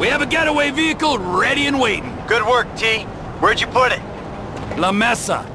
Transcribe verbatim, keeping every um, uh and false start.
We have a getaway vehicle ready and waiting. Good work, T. Where'd you put it? La Mesa.